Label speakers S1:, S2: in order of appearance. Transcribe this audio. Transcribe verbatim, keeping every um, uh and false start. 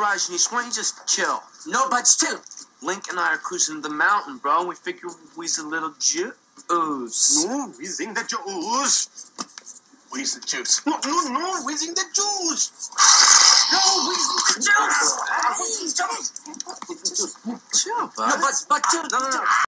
S1: Rajneesh, why don't you just chill?
S2: No buts too.
S1: Link and I are cruising the mountain, bro, and we figure we's a little juice.
S3: No Weezing the Juice. Weez the Juice. No, no, no Weezing the Juice.
S2: No Weezing the Juice.
S1: Chill, bud.
S2: No buts, but too.
S1: No, no, no.